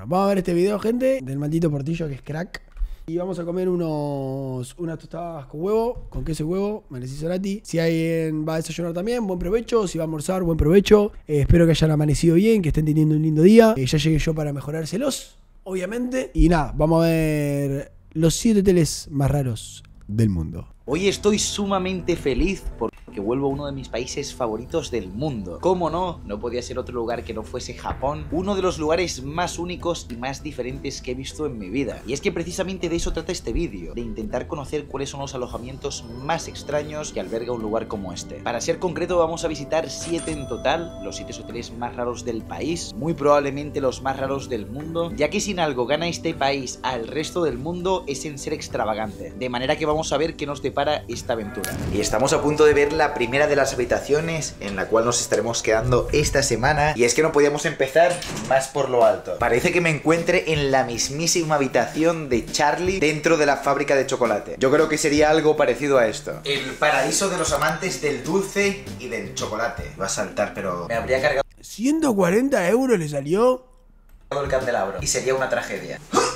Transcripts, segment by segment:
vamos a ver este video, gente, del maldito Portillo, que es crack. Y vamos a comer unas tostadas con huevo, con queso y huevo, Malesi Solati. Si alguien va a desayunar también, buen provecho. Si va a almorzar, buen provecho. Espero que hayan amanecido bien, que estén teniendo un lindo día. Ya llegué yo para mejorárselos, obviamente. Y nada, vamos a ver los 7 hoteles más raros del mundo. Hoy estoy sumamente feliz porque vuelvo a uno de mis países favoritos del mundo. ¿Cómo no? No podía ser otro lugar que no fuese Japón, uno de los lugares más únicos y más diferentes que he visto en mi vida. Y es que precisamente de eso trata este vídeo, de intentar conocer cuáles son los alojamientos más extraños que alberga un lugar como este. Para ser concreto, vamos a visitar 7 en total, los 7 hoteles más raros del país, muy probablemente los más raros del mundo, ya que si en algo gana este país al resto del mundo es en ser extravagante. De manera que vamos a ver qué nos depara esta aventura. Y estamos a punto de ver la primera de las habitaciones en la cual nos estaremos quedando esta semana, y es que no podíamos empezar más por lo alto. Parece que me encuentre en la mismísima habitación de Charlie dentro de la fábrica de chocolate. Yo creo que sería algo parecido a esto. El paraíso de los amantes del dulce y del chocolate. Va a saltar, pero me habría cargado 140 euros le salió el candelabro y sería una tragedia.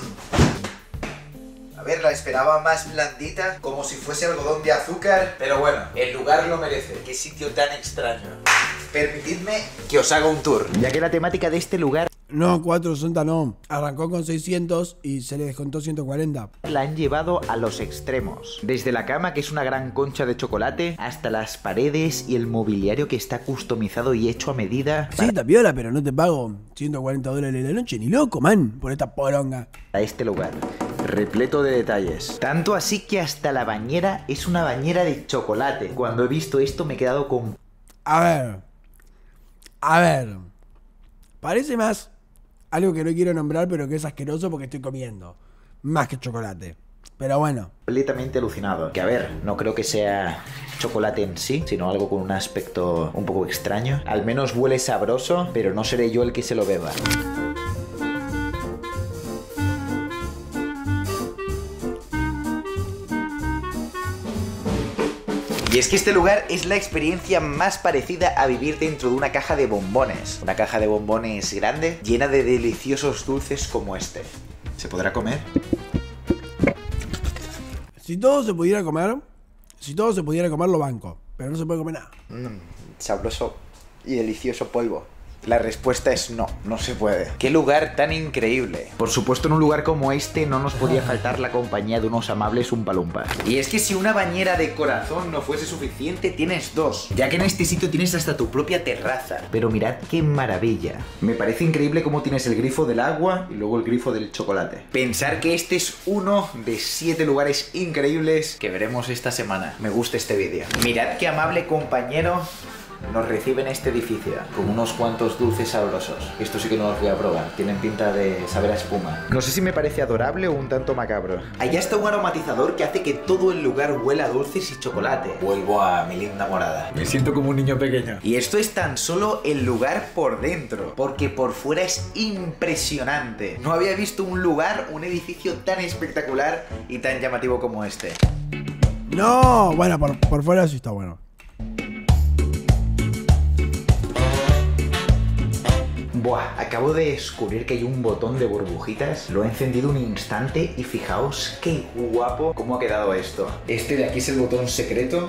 A ver, la esperaba más blandita, como si fuese algodón de azúcar. Pero bueno, el lugar lo merece. Qué sitio tan extraño. Permitidme que os haga un tour, ya que la temática de este lugar... No, 460 no. Arrancó con 600 y se le descontó 140. La han llevado a los extremos. Desde la cama, que es una gran concha de chocolate, hasta las paredes y el mobiliario que está customizado y hecho a medida. Sí, está piola, pero no te pago 140 dólares la noche, ni loco, man, por esta poronga. A este lugar, repleto de detalles. Tanto así que hasta la bañera es una bañera de chocolate. Cuando he visto esto me he quedado con... A ver. Parece más algo que no quiero nombrar, pero que es asqueroso porque estoy comiendo. Más que chocolate. Pero bueno. Completamente alucinado. Que a ver, no creo que sea chocolate en sí, sino algo con un aspecto un poco extraño. Al menos huele sabroso, pero no seré yo el que se lo beba. Y es que este lugar es la experiencia más parecida a vivir dentro de una caja de bombones. Una caja de bombones grande, llena de deliciosos dulces como este. ¿Se podrá comer? Si todo se pudiera comer, lo banco. Pero no se puede comer nada. Sabroso y delicioso polvo. La respuesta es no, no se puede. ¡Qué lugar tan increíble! Por supuesto, en un lugar como este no nos podía faltar la compañía de unos amables umpalumpas. Y es que si una bañera de corazón no fuese suficiente, tienes dos, ya que en este sitio tienes hasta tu propia terraza. Pero mirad qué maravilla. Me parece increíble cómo tienes el grifo del agua y luego el grifo del chocolate. Pensar que este es uno de 7 lugares increíbles que veremos esta semana. Me gusta este vídeo. Mirad qué amable compañero nos recibe en este edificio, con unos cuantos dulces sabrosos. Esto sí que no los voy a probar, tienen pinta de saber a espuma. No sé si me parece adorable o un tanto macabro. Allá está un aromatizador que hace que todo el lugar huela a dulces y chocolate. Vuelvo a mi linda morada. Me siento como un niño pequeño. Y esto es tan solo el lugar por dentro, porque por fuera es impresionante. No había visto un lugar, un edificio tan espectacular y tan llamativo como este. No, bueno, por fuera sí está bueno. Buah, acabo de descubrir que hay un botón de burbujitas. Lo he encendido un instante y fijaos qué guapo cómo ha quedado esto. Este de aquí es el botón secreto.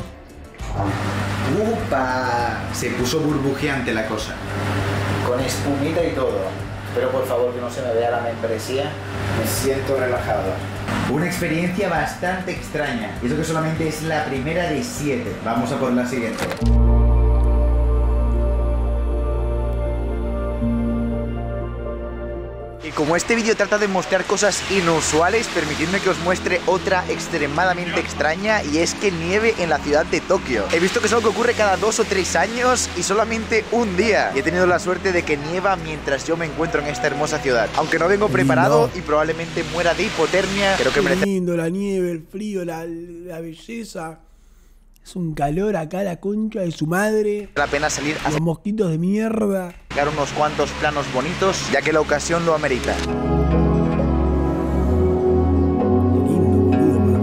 ¡Upa! Se puso burbujeante la cosa. Con espumita y todo. Pero por favor que no se me vea la membresía. Me siento relajado. Una experiencia bastante extraña. Y eso que solamente es la primera de 7. Vamos a por la siguiente. Y como este vídeo trata de mostrar cosas inusuales, permitidme que os muestre otra extremadamente extraña, y es que nieve en la ciudad de Tokio. He visto que es algo que ocurre cada 2 o 3 años y solamente un día. Y he tenido la suerte de que nieva mientras yo me encuentro en esta hermosa ciudad. Aunque no vengo preparado y probablemente muera de hipotermia, creo que merece... lindo, la nieve, el frío, la belleza. Es un calor acá, la concha de su madre. la pena salir a Los mosquitos de mierda. sacar unos cuantos planos bonitos, ya que la ocasión lo amerita. Qué lindo, boludo,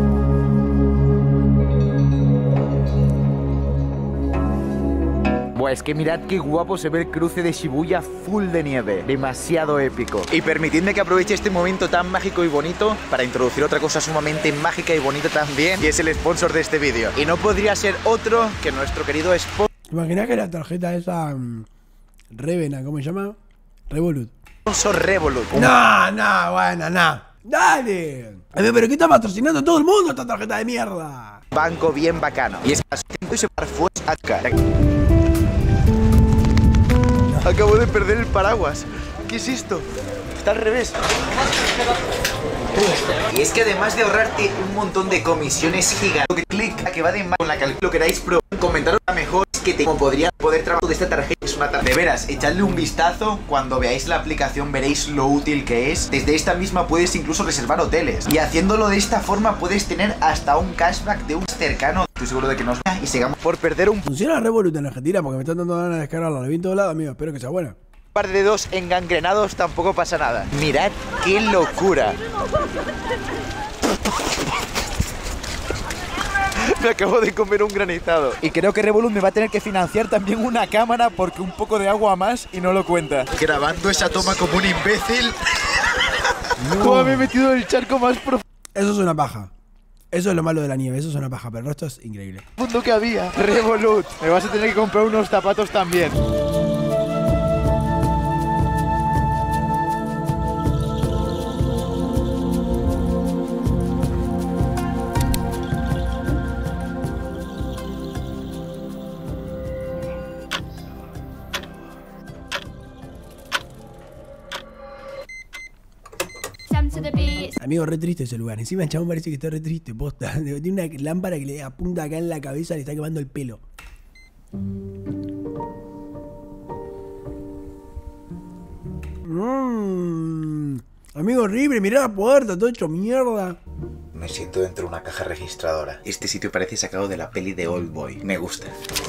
Paraguay. Buah, es que mirad qué guapo se ve el cruce de Shibuya full de nieve. Demasiado épico. Y permitidme que aproveche este momento tan mágico y bonito para introducir otra cosa sumamente mágica y bonita también, y es el sponsor de este vídeo. Y no podría ser otro que nuestro querido sponsor. ¿Te imaginas que la tarjeta esa Revena, ¿cómo se llama? Revolut. Sponsor Revolut. No, bueno, no. ¡Dale! Pero ¿qué está patrocinando todo el mundo esta tarjeta de mierda? Banco bien bacano. Y es que acabo de perder el paraguas. ¿Qué es esto? Está al revés. Y es que además de ahorrarte un montón de comisiones gigantes, clic a que va de más con la calculo que queráis probar, comentaros la mejor es que como podría poder trabajar de esta tarjeta. Es una tarjeta. De veras, echadle un vistazo. Cuando veáis la aplicación veréis lo útil que es. Desde esta misma puedes incluso reservar hoteles. Y haciéndolo de esta forma puedes tener hasta un cashback de un cercano. Estoy seguro de que nos y sigamos por perder un ¿Funciona Revolut en Argentina? Porque me están dando ganas de descargarla. La vi en todos lados, amigo. Espero que sea buena. par de dedos engangrenados, tampoco pasa nada. Mirad qué locura. Me acabo de comer un granizado. Y creo que Revolut me va a tener que financiar también una cámara porque un poco de agua más y no lo cuenta. Grabando esa toma como un imbécil. No. ¿Cómo me he metido en el charco más profundo? Eso es una paja. Eso es lo malo de la nieve, eso es una paja, pero el resto es increíble. Mundo que había. Revolut, me vas a tener que comprar unos zapatos también. Amigo, re triste ese lugar. Encima el chabón parece que está re triste, posta. Tiene una lámpara que le apunta acá en la cabeza, le está quemando el pelo. Amigo horrible, mirá la puerta, todo hecho mierda. Me siento dentro de una caja registradora. Este sitio parece sacado de la peli de Oldboy. Me gusta.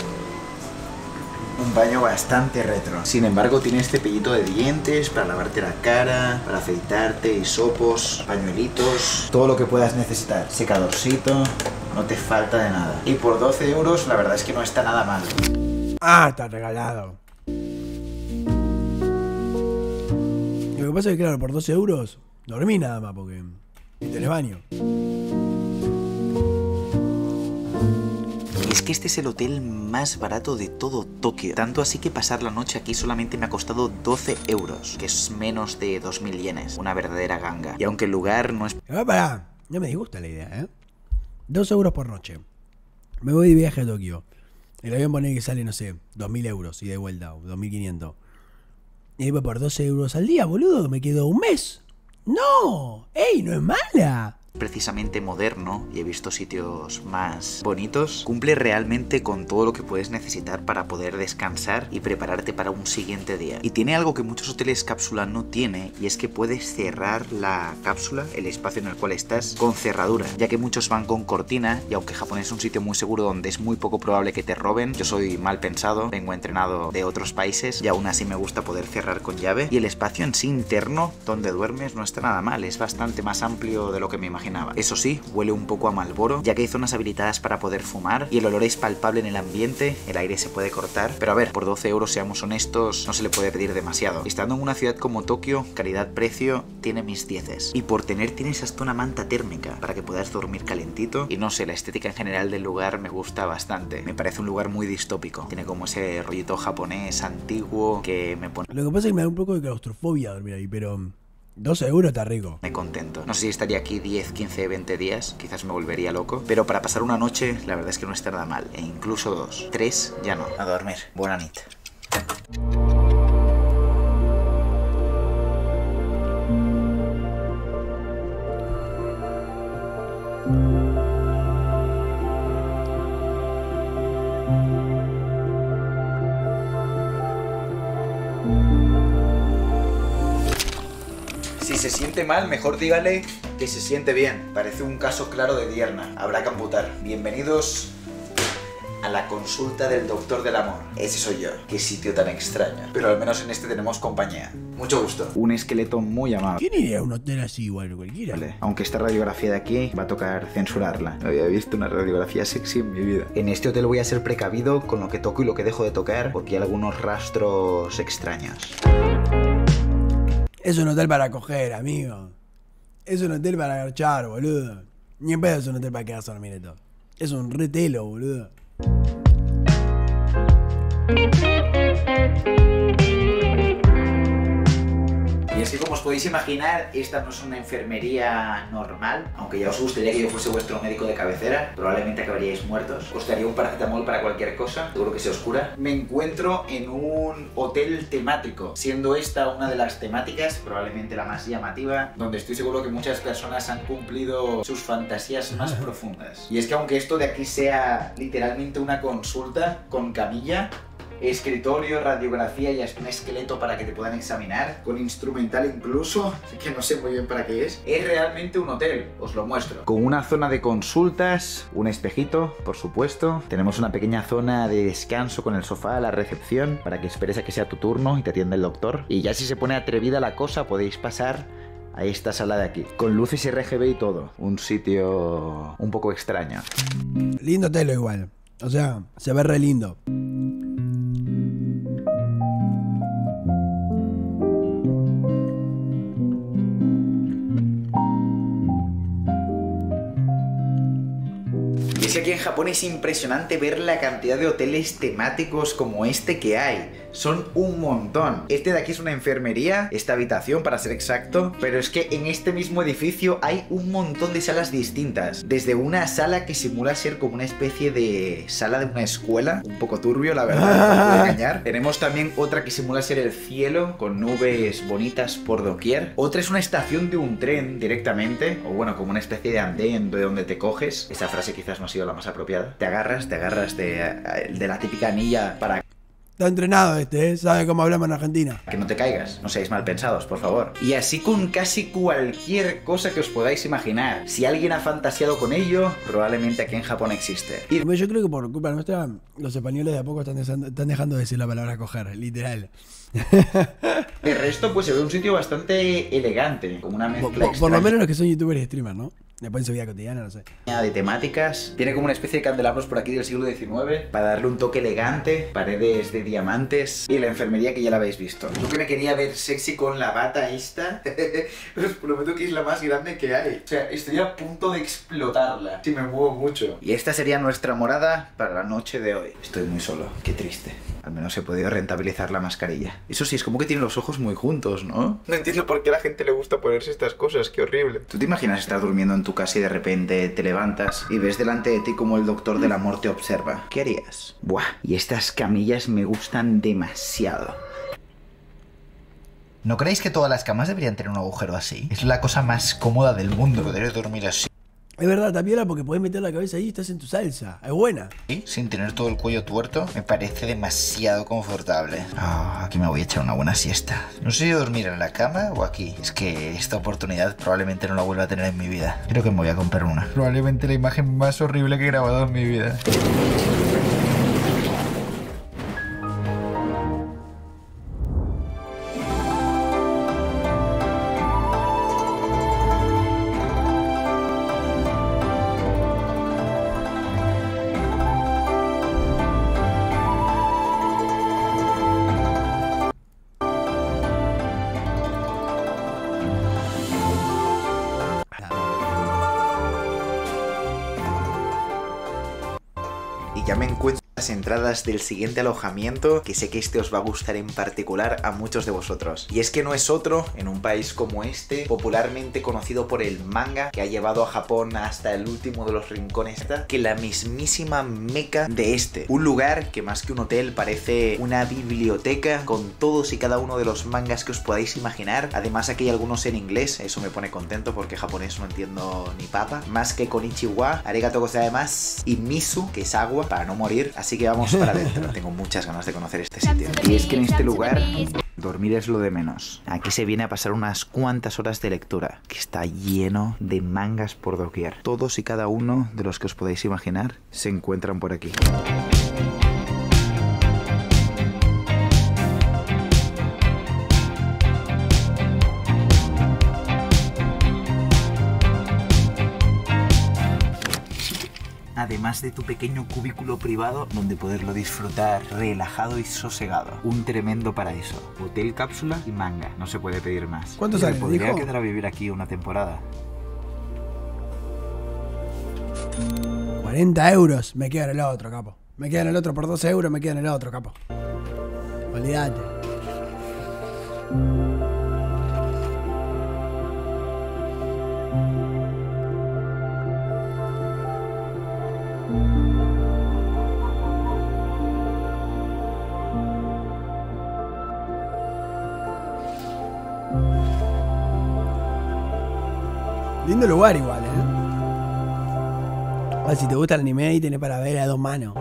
Un baño bastante retro. Sin embargo, tienes cepillito de dientes para lavarte la cara, para afeitarte, hisopos, pañuelitos, todo lo que puedas necesitar. Secadorcito, no te falta de nada. Y por 12 euros, la verdad es que no está nada mal. Ah, está regalado. Lo que pasa es que, claro, por 12 euros dormí nada más porque tenés baño. Es que este es el hotel más barato de todo Tokio. Tanto así que pasar la noche aquí solamente me ha costado 12 euros, que es menos de 2000 yenes. Una verdadera ganga. Y aunque el lugar no es... Pará, no me disgusta la idea, ¿eh? 2 euros por noche. Me voy de viaje a Tokio. El avión pone que sale, no sé, 2000 euros y de vuelta, o 2500. Y después por 12 euros al día, boludo, me quedo un mes. ¡No! ¡Ey, no es mala! Precisamente moderno y he visto sitios más bonitos, cumple realmente con todo lo que puedes necesitar para poder descansar y prepararte para un siguiente día. Y tiene algo que muchos hoteles cápsula no tiene, y es que puedes cerrar la cápsula, el espacio en el cual estás, con cerradura, ya que muchos van con cortina, y aunque Japón es un sitio muy seguro donde es muy poco probable que te roben, yo soy mal pensado, vengo entrenado de otros países y aún así me gusta poder cerrar con llave, y el espacio en sí interno donde duermes no está nada mal, es bastante más amplio de lo que me imaginaba. Eso sí, huele un poco a Marlboro, ya que hay zonas habilitadas para poder fumar y el olor es palpable en el ambiente, el aire se puede cortar, pero a ver, por 12 euros, seamos honestos, no se le puede pedir demasiado. Estando en una ciudad como Tokio, calidad-precio tiene mis dieces. Y por tienes hasta una manta térmica para que puedas dormir calentito, y no sé, la estética en general del lugar me gusta bastante. Me parece un lugar muy distópico, tiene como ese rollito japonés antiguo que me pone... Lo que pasa es que me da un poco de claustrofobia dormir ahí, pero... 12 euros está rico. Me contento. No sé si estaría aquí 10, 15, 20 días. Quizás me volvería loco. Pero para pasar una noche, la verdad es que no está nada mal. E incluso 2. 3, ya no. A dormir. Buena nit. Si se siente mal, mejor dígale que se siente bien. Parece un caso claro de Dierna. Habrá que amputar. Bienvenidos a la la consulta del doctor del amor. Ese soy yo. Qué sitio tan extraño. Pero al menos en este tenemos compañía. Mucho gusto. Un esqueleto muy amable. ¿Quién iría a un hotel así, igual, cualquiera? Vale. Aunque esta radiografía de aquí va a tocar censurarla. No había visto una radiografía sexy en mi vida. En este hotel voy a ser precavido con lo que toco y lo que dejo de tocar, porque hay algunos rastros extraños. Es un hotel para coger, amigo. Es un hotel para garchar, boludo. Ni en pedo es un hotel para quedarse a dormir esto. Es un retelo, boludo. Y es que, como os podéis imaginar, esta no es una enfermería normal. Aunque ya os gustaría que yo fuese vuestro médico de cabecera, probablemente acabaríais muertos. Os daría un paracetamol para cualquier cosa, seguro que se os cura. Me encuentro en un hotel temático, siendo esta una de las temáticas, probablemente la más llamativa, donde estoy seguro que muchas personas han cumplido sus fantasías más profundas. Y es que aunque esto de aquí sea literalmente una consulta con camilla, escritorio, radiografía y hasta un esqueleto para que te puedan examinar, con instrumental incluso, que no sé muy bien para qué es realmente un hotel, os lo muestro. Con una zona de consultas, un espejito, por supuesto. Tenemos una pequeña zona de descanso con el sofá, la recepción, para que esperes a que sea tu turno y te atienda el doctor. Y ya si se pone atrevida la cosa, podéis pasar a esta sala de aquí, con luces RGB y todo. Un sitio un poco extraño. Lindo hotel igual. O sea, se ve re lindo. Y es que aquí en Japón es impresionante ver la cantidad de hoteles temáticos como este que hay. Son un montón. Este de aquí es una enfermería, esta habitación para ser exacto, pero es que en este mismo edificio hay un montón de salas distintas. Desde una sala que simula ser como una especie de sala de una escuela, un poco turbio la verdad, no puedo engañar. Tenemos también otra que simula ser el cielo, con nubes bonitas por doquier. Otra es una estación de un tren directamente, o bueno, como una especie de andén de donde te coges. Esa frase quizás no ha sido la más apropiada. Te agarras de la típica anilla para Está entrenado este, ¿eh? Sabe cómo hablamos en Argentina. que no te caigas, no seáis mal pensados, por favor. Y así con casi cualquier cosa que os podáis imaginar. Si alguien ha fantaseado con ello, probablemente aquí en Japón existe. Y Yo creo que por culpa nuestra, los españoles de a poco están dejando de decir la palabra coger, literal. el resto, pues se ve un sitio bastante elegante, como una mezcla Por lo menos los que son youtubers y streamers, ¿no? Después en su vida cotidiana, no sé. de temáticas. Tiene como una especie de candelabros por aquí del siglo XIX para darle un toque elegante, paredes de diamantes y la enfermería que ya la habéis visto. Yo que me quería ver sexy con la bata esta, pero os prometo que es la más grande que hay. O sea, estoy a punto de explotarla si me muevo mucho. Y esta sería nuestra morada para la noche de hoy. Estoy muy solo, qué triste. Al menos he podido rentabilizar la mascarilla. Eso sí, es como que tiene los ojos muy juntos, ¿no? No entiendo por qué a la gente le gusta ponerse estas cosas, qué horrible. ¿Tú te imaginas estar durmiendo en tu casa y de repente te levantas y ves delante de ti como el doctor del amor te observa? ¿Qué harías? Buah, y estas camillas me gustan demasiado. ¿No creéis que todas las camas deberían tener un agujero así? Es la cosa más cómoda del mundo, poder dormir así. Es verdad, Tapiola, porque puedes meter la cabeza ahí y estás en tu salsa. Es buena. ¿Sí? Sin tener todo el cuello tuerto, me parece demasiado confortable. Aquí me voy a echar una buena siesta. No sé si dormir en la cama o aquí. Es que esta oportunidad probablemente no la vuelva a tener en mi vida. Creo que me voy a comprar una. Probablemente la imagen más horrible que he grabado en mi vida. Y ya me encuentro en las entradas del siguiente alojamiento, que sé que este os va a gustar en particular a muchos de vosotros. Y es que no es otro, en un país como este, popularmente conocido por el manga, que ha llevado a Japón hasta el último de los rincones, que la mismísima meca de este. Un lugar que más que un hotel parece una biblioteca con todos y cada uno de los mangas que os podáis imaginar. Además aquí hay algunos en inglés, eso me pone contento porque japonés no entiendo ni papa. Más que konnichiwa, arigato gozaimasu y misu, que es agua, para no morir. Así que vamos para adentro. Tengo muchas ganas de conocer este sitio. Y es que en este lugar dormir es lo de menos. Aquí se viene a pasar unas cuantas horas de lectura, que está lleno de mangas por doquier. Todos y cada uno de los que os podéis imaginar se encuentran por aquí. además de tu pequeño cubículo privado donde poderlo disfrutar relajado y sosegado. Un tremendo paraíso. Hotel, cápsula y manga. No se puede pedir más. ¿Cuánto sale? Me podría ¿Dijo? quedar a vivir aquí una temporada. 40 euros. Me quedo en el otro, capo. Me quedo en el otro por 12 euros, me quedo en el otro, capo. Olvídate. Lindo lugar igual, Ah, si te gusta el anime ahí tenés para ver a dos manos.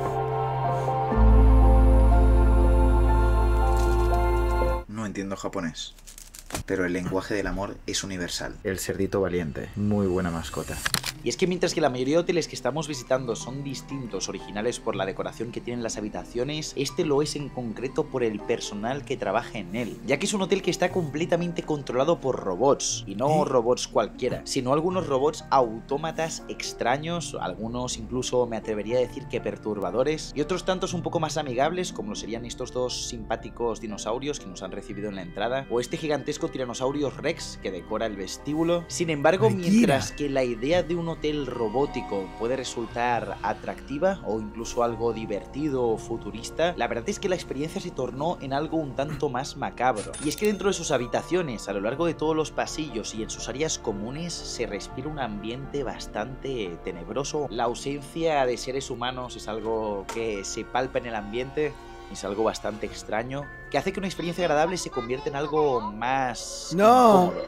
No entiendo japonés, pero el lenguaje del amor es universal. El cerdito valiente, muy buena mascota. Y es que mientras que la mayoría de hoteles que estamos visitando son distintos, originales por la decoración que tienen las habitaciones, este lo es en concreto por el personal que trabaja en él, ya que es un hotel que está completamente controlado por robots, y no robots cualquiera, sino algunos robots autómatas extraños, algunos incluso me atrevería a decir que perturbadores, y otros tantos un poco más amigables, como lo serían estos dos simpáticos dinosaurios que nos han recibido en la entrada, o este gigantesco tiranosaurio Rex que decora el vestíbulo. Sin embargo, mientras que la idea de un hotel robótico puede resultar atractiva o incluso algo divertido o futurista, la verdad es que la experiencia se tornó en algo un tanto más macabro. Y es que dentro de sus habitaciones, a lo largo de todos los pasillos y en sus áreas comunes, se respira un ambiente bastante tenebroso. La ausencia de seres humanos es algo que se palpa en el ambiente. Es algo bastante extraño, que hace que una experiencia agradable se convierta en algo más... No. incómodo.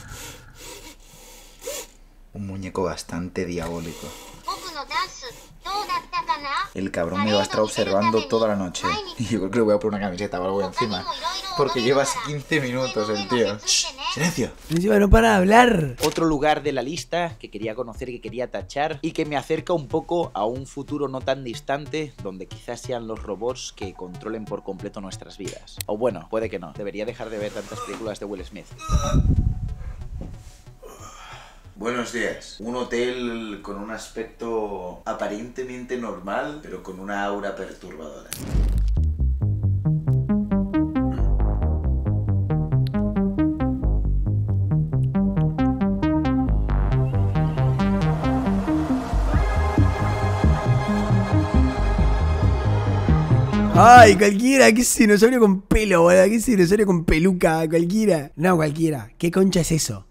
Un muñeco bastante diabólico. El cabrón me va a estar observando toda la noche. Y yo creo que le voy a poner una camiseta o algo encima. Porque llevas 15 minutos el tío. ¡Shh! ¡Silencio! Encima no para de hablar. Otro lugar de la lista que quería conocer, que quería tachar y que me acerca un poco a un futuro no tan distante donde quizás sean los robots que controlen por completo nuestras vidas. O bueno, puede que no. Debería dejar de ver tantas películas de Will Smith. Buenos días. Un hotel con un aspecto aparentemente normal, pero con una aura perturbadora. Ay, cualquiera, qué dinosaurio con pelo, boludo, qué dinosaurio con peluca, cualquiera. No, cualquiera. ¿Qué concha es eso?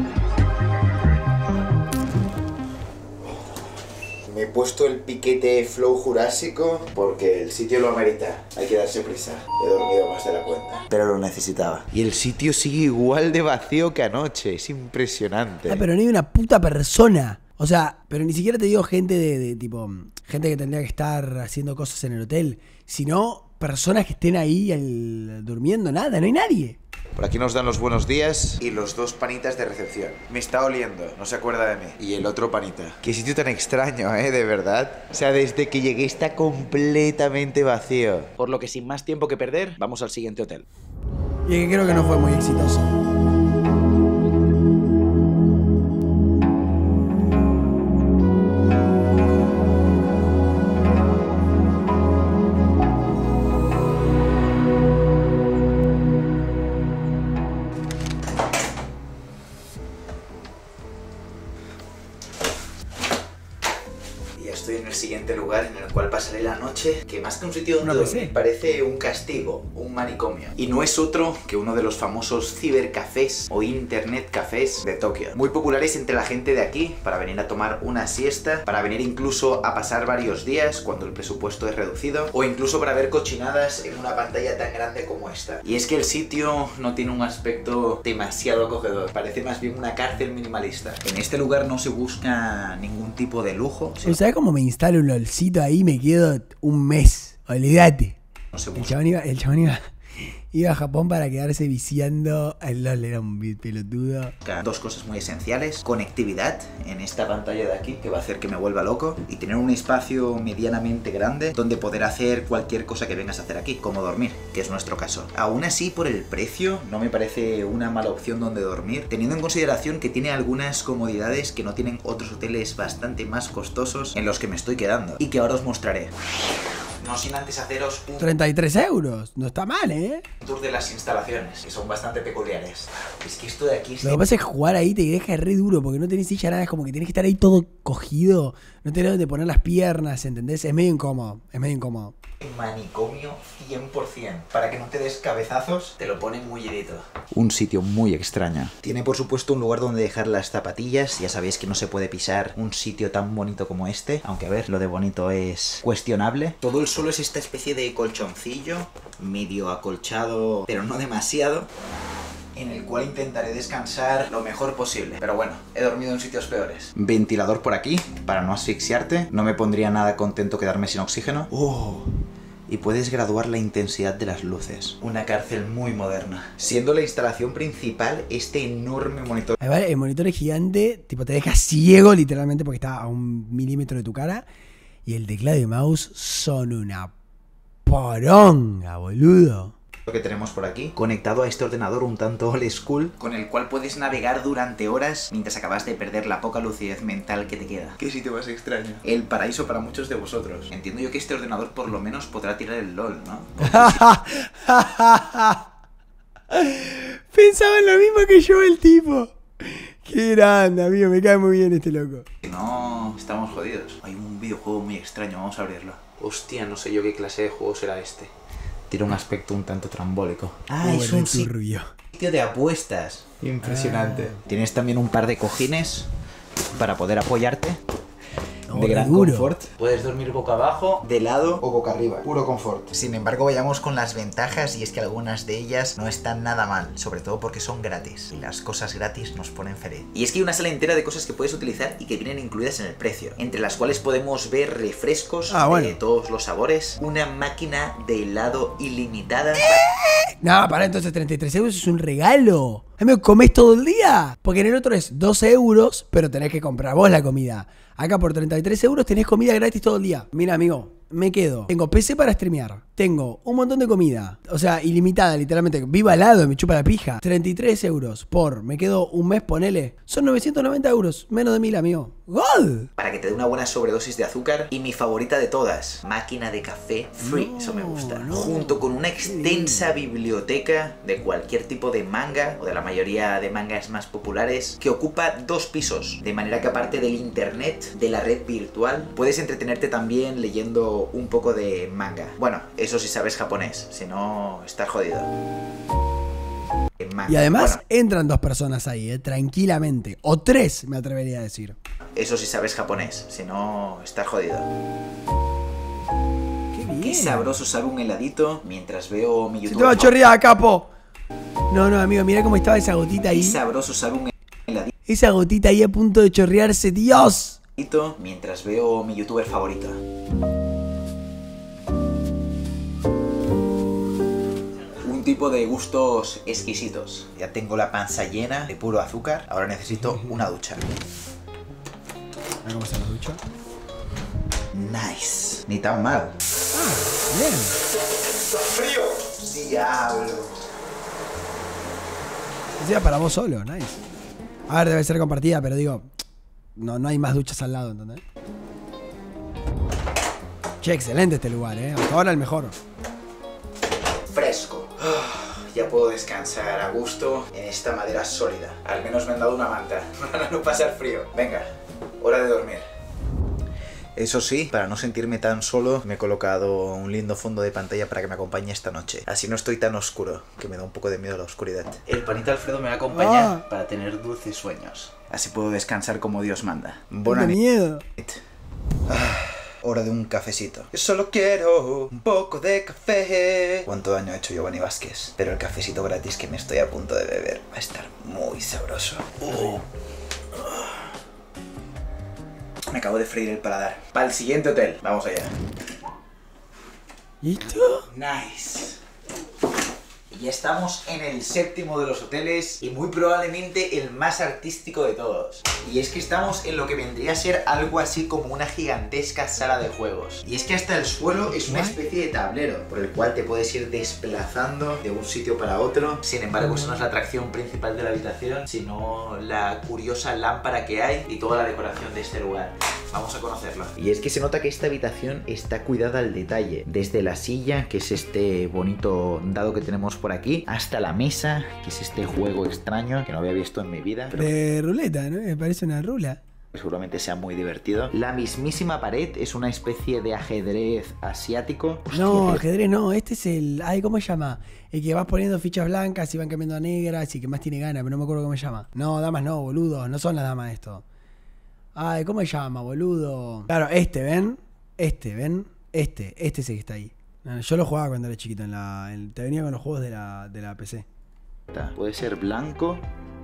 Me he puesto el piquete flow jurásico porque el sitio lo amerita. Hay que darse prisa. He dormido más de la cuenta. Pero lo necesitaba. Y el sitio sigue igual de vacío que anoche. Es impresionante. Ah, pero no hay una puta persona. O sea, pero ni siquiera te digo gente de tipo... gente que tendría que estar haciendo cosas en el hotel. Sino personas que estén ahí durmiendo. Nada, no hay nadie. Por aquí nos dan los buenos días y los dos panitas de recepción. Me está oliendo, no se acuerda de mí. Y el otro panita. Qué sitio tan extraño, de verdad. O sea, desde que llegué está completamente vacío. Por lo que sin más tiempo que perder, vamos al siguiente hotel. Y es que creo que no fue muy exitoso. Estoy en el siguiente lugar en el cual pasaré la noche, que más que un sitio donde Una dormir, PC. parece un castigo, un manicomio. Y no es otro que uno de los famosos cibercafés o internet cafés de Tokio. Muy populares entre la gente de aquí, para venir a tomar una siesta, para venir incluso a pasar varios días cuando el presupuesto es reducido, o incluso para ver cochinadas en una pantalla tan grande como esta. Y es que el sitio no tiene un aspecto demasiado acogedor, parece más bien una cárcel minimalista. En este lugar no se busca ningún tipo de lujo. ¿Sabes cómo me instalo un LOLcito ahí? Me quedo un mes. Olvídate. No se El busca. chabón Iba a Japón para quedarse viciando al LOL, era un pelotudo. Dos cosas muy esenciales: conectividad en esta pantalla de aquí, que va a hacer que me vuelva loco, y tener un espacio medianamente grande donde poder hacer cualquier cosa que vengas a hacer aquí, como dormir, que es nuestro caso. Aún así, por el precio, no me parece una mala opción donde dormir, teniendo en consideración que tiene algunas comodidades que no tienen otros hoteles bastante más costosos en los que me estoy quedando, y que ahora os mostraré. No sin antes haceros un 33 euros, no está mal, ¿eh? tour de las instalaciones, que son bastante peculiares. Es que esto de aquí Lo que pasa es que jugar ahí te deja re duro, porque no tenés silla nada, es como que tenés que estar ahí todo cogido, no tenés donde poner las piernas, ¿entendés? Es medio incómodo, es medio incómodo. Manicomio 100%. Para que no te des cabezazos, te lo ponen muy hirito. Un sitio muy extraño. Tiene por supuesto un lugar donde dejar las zapatillas. Ya sabéis que no se puede pisar un sitio tan bonito como este. Aunque a ver, lo de bonito es cuestionable. Todo el suelo es esta especie de colchoncillo, medio acolchado, pero no demasiado, en el cual intentaré descansar lo mejor posible. Pero bueno, he dormido en sitios peores. Ventilador por aquí, para no asfixiarte. No me pondría nada contento quedarme sin oxígeno. Y puedes graduar la intensidad de las luces. Una cárcel muy moderna. Siendo la instalación principal este enorme monitor. Ahí vale, el monitor es gigante, tipo te deja ciego literalmente porque está a 1 milímetro de tu cara. Y el teclado y mouse son una poronga, boludo. Que tenemos por aquí, conectado a este ordenador un tanto old school, con el cual puedes navegar durante horas mientras acabas de perder la poca lucidez mental que te queda. ¿Qué sitio más extraño? El paraíso para muchos de vosotros. Entiendo yo que este ordenador por lo menos podrá tirar el LOL, ¿no? Pensaba en lo mismo que yo el tipo. Qué grande, amigo, me cae muy bien este loco. Si no, estamos jodidos. Hay un videojuego muy extraño, vamos a abrirlo. Hostia, no sé yo qué clase de juego será este. Tiene un aspecto un tanto trambólico. Ah, es un sitio de apuestas. Impresionante. Tienes también un par de cojines para poder apoyarte. De gran confort. Puedes dormir boca abajo, de lado o boca arriba. Puro confort. Sin embargo, vayamos con las ventajas, y es que algunas de ellas no están nada mal, sobre todo porque son gratis. Y las cosas gratis nos ponen feliz. Y es que hay una sala entera de cosas que puedes utilizar y que vienen incluidas en el precio, entre las cuales podemos ver refrescos de todos los sabores, una máquina de helado ilimitada. No, para entonces 33 euros es un regalo. ¿Me comés todo el día? Porque en el otro es 12 euros, pero tenés que comprar vos la comida. Acá por 33 euros tenés comida gratis todo el día. Mira, amigo, me quedo. Tengo PC para streamear. Tengo un montón de comida. O sea, ilimitada, literalmente. Vivo al lado, me chupa la pija. 33 euros por, me quedo un mes, ponele. Son 990 euros. Menos de 1000, amigo. ¡Gol! Para que te dé una buena sobredosis de azúcar. Y mi favorita de todas, máquina de café free. Eso me gusta. Junto con una extensa biblioteca de cualquier tipo de manga, o de la mayoría de mangas más populares, que ocupa 2 pisos. De manera que aparte del internet, de la red virtual, puedes entretenerte también leyendo un poco de manga. Bueno, eso si sabes japonés, si no, estás jodido. Y además entran 2 personas ahí, tranquilamente. O 3, me atrevería a decir. Eso si sabes japonés, si no, estás jodido. Qué bien. Qué sabroso sabe un heladito mientras veo mi YouTube. Se te va a chorrear, capo. No, amigo, mira cómo estaba esa gotita ahí. Qué sabroso sabe un heladito. Esa gotita ahí a punto de chorrearse, Dios. Mientras veo mi youtuber favorito. Un tipo de gustos exquisitos. Ya tengo la panza llena de puro azúcar. Ahora necesito una ducha. A ver cómo se la ducha. Nice. Ni tan mal. Bien. ¡Frío! ¡Diablo! Decía para vos solo, nice. A ver, debe ser compartida, pero digo, no hay más duchas al lado, ¿entendés? Che, excelente este lugar, hasta ahora el mejor. Fresco. Ya puedo descansar a gusto en esta madera sólida. Al menos me han dado una manta para no pasar frío. Venga, hora de dormir. Eso sí, para no sentirme tan solo, me he colocado un lindo fondo de pantalla para que me acompañe esta noche. Así no estoy tan oscuro, que me da un poco de miedo la oscuridad. El panito Alfredo me va a acompañar para tener dulces sueños. Así puedo descansar como Dios manda. ¡Qué miedo! Hora de un cafecito. Yo solo quiero un poco de café. ¿Cuánto daño ha hecho Giovanni Vázquez? Pero el cafecito gratis que me estoy a punto de beber va a estar muy sabroso. Me acabo de freír el paladar. Para el siguiente hotel. Vamos allá. ¿Listo? Nice. Ya estamos en el séptimo de los hoteles y muy probablemente el más artístico de todos. Y es que estamos en lo que vendría a ser algo así como una gigantesca sala de juegos. Y es que hasta el suelo es una especie de tablero por el cual te puedes ir desplazando de un sitio para otro. Sin embargo, esa no es la atracción principal de la habitación, sino la curiosa lámpara que hay y toda la decoración de este lugar. Vamos a conocerlo. Y es que se nota que esta habitación está cuidada al detalle. Desde la silla, que es este bonito dado que tenemos por aquí, hasta la mesa, que es este juego extraño que no había visto en mi vida. Pero de ruleta, ¿no? Me parece una rula. Seguramente sea muy divertido. La mismísima pared es una especie de ajedrez asiático. Hostia, no, ajedrez no. Este es el... Ay, ¿cómo se llama? El que vas poniendo fichas blancas y van cambiando a negras y que más tiene ganas, pero no me acuerdo cómo se llama. No, damas no, boludo. No son las damas esto. Ay, ¿cómo se llama, boludo? Claro, ¿ven? ¿Ven? Este es el que está ahí. No, yo lo jugaba cuando era chiquito. Te venía con los juegos de la PC. Puede ser blanco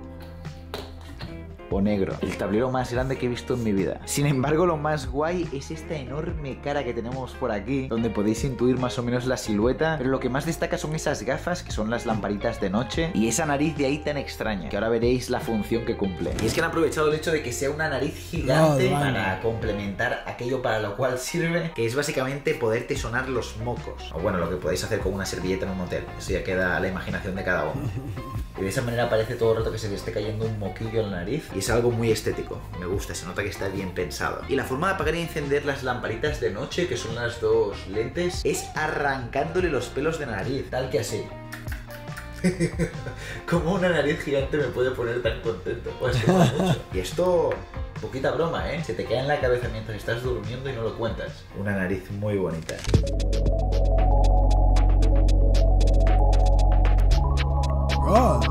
o negro. El tablero más grande que he visto en mi vida. Sin embargo, lo más guay es esta enorme cara que tenemos por aquí, donde podéis intuir más o menos la silueta, pero lo que más destaca son esas gafas, que son las lamparitas de noche, y esa nariz de ahí tan extraña, que ahora veréis la función que cumple. Y es que han aprovechado el hecho de que sea una nariz gigante para complementar aquello para lo cual sirve, que es básicamente poderte sonar los mocos. O bueno, lo que podéis hacer con una servilleta en un hotel. Eso ya queda a la imaginación de cada uno. Y de esa manera parece todo el rato que se le esté cayendo un moquillo en la nariz. Y es algo muy estético. Me gusta, se nota que está bien pensado. Y la forma de apagar y encender las lamparitas de noche, que son las dos lentes, es arrancándole los pelos de la nariz. Tal que así. Como una nariz gigante me puede poner tan contento. Pues mucho. Y esto, poquita broma, ¿eh? Se te queda en la cabeza mientras estás durmiendo y no lo cuentas. Una nariz muy bonita. God.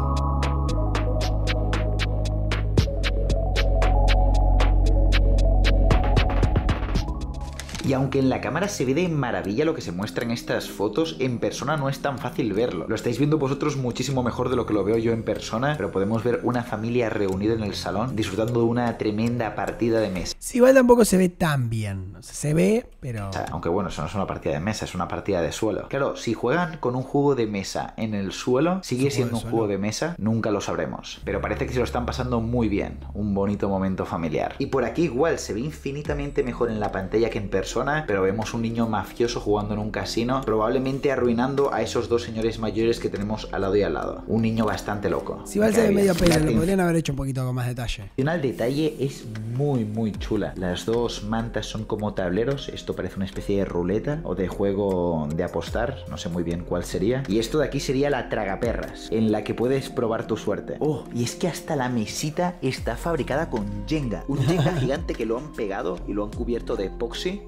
Y aunque en la cámara se ve de maravilla lo que se muestra en estas fotos, en persona no es tan fácil verlo. Lo estáis viendo vosotros muchísimo mejor de lo que lo veo yo en persona, pero podemos ver una familia reunida en el salón disfrutando de una tremenda partida de mesa. Sí, igual tampoco se ve tan bien. O sea, se ve, pero... Aunque bueno, eso no es una partida de mesa, es una partida de suelo. Claro, si juegan con un juego de mesa en el suelo, sigue siendo un juego de mesa, nunca lo sabremos. Pero parece que se lo están pasando muy bien, un bonito momento familiar. Y por aquí igual se ve infinitamente mejor en la pantalla que en persona, pero vemos un niño mafioso jugando en un casino, probablemente arruinando a esos dos señores mayores que tenemos al lado y al lado. Un niño bastante loco. Si igual se ve medio pelo, lo podrían haber hecho un poquito con más detalle. El detalle es muy chula. Las dos mantas son como tableros. Esto parece una especie de ruleta o de juego de apostar, no sé muy bien cuál sería. Y esto de aquí sería la tragaperras, en la que puedes probar tu suerte. Oh, y es que hasta la mesita está fabricada con Jenga. Un Jenga gigante que lo han pegado y lo han cubierto de epoxi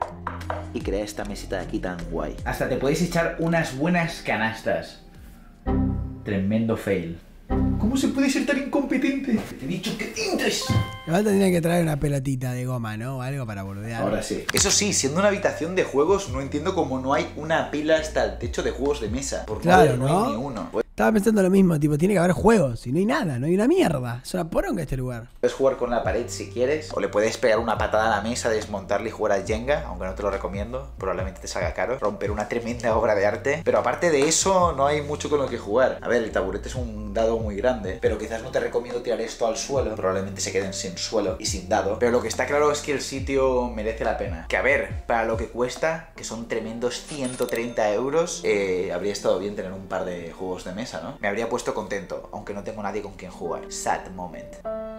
y crea esta mesita de aquí tan guay. Hasta te podéis echar unas buenas canastas. Tremendo fail. ¿Cómo se puede ser tan incompetente? Te he dicho que entres. Igual tendrían que traer una pelotita de goma, ¿no? O algo para boludear. Ahora sí. Eso sí, siendo una habitación de juegos, no entiendo cómo no hay una pila hasta el techo de juegos de mesa. Porque claro, no hay ni uno. Estaba pensando lo mismo, tipo, tiene que haber juegos. Y no hay nada, no hay una mierda. Es una poronga este lugar. Puedes jugar con la pared si quieres, o le puedes pegar una patada a la mesa, desmontarla y jugar al Jenga, aunque no te lo recomiendo, probablemente te salga caro. Romper una tremenda obra de arte. Pero aparte de eso, no hay mucho con lo que jugar. A ver, el taburete es un dado muy grande, pero quizás no te recomiendo tirar esto al suelo. Probablemente se queden sin suelo y sin dado. Pero lo que está claro es que el sitio merece la pena. Que a ver, para lo que cuesta, que son tremendos 130 euros, habría estado bien tener un par de juegos de mesa, ¿no? Me habría puesto contento, aunque no tengo nadie con quien jugar. Sad moment.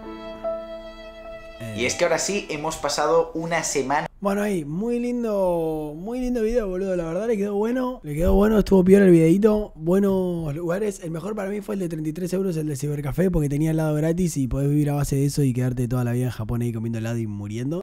Y es que ahora sí, hemos pasado una semana. Bueno, ahí, muy lindo video, boludo. La verdad le quedó bueno. Estuvo peor el videito. Buenos lugares. El mejor para mí fue el de 33 euros, el de Cibercafé, porque tenía helado gratis y podés vivir a base de eso y quedarte toda la vida en Japón ahí comiendo helado y muriendo.